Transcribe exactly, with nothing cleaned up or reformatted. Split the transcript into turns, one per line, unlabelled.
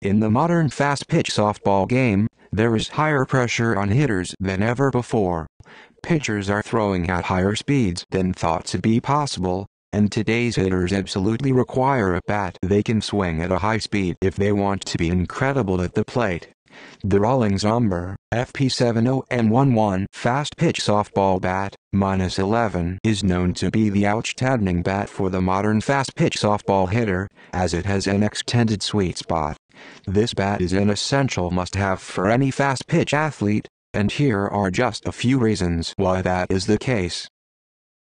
In the modern fast-pitch softball game, there is higher pressure on hitters than ever before. Pitchers are throwing at higher speeds than thought to be possible, and today's hitters absolutely require a bat they can swing at a high speed if they want to be incredible at the plate. The Rawlings Ombre F P seven O M eleven Fastpitch softball bat, minus eleven, is known to be the outstanding bat for the modern fast-pitch softball hitter, as it has an extended sweet spot. This bat is an essential must-have for any fast-pitch athlete, and here are just a few reasons why that is the case.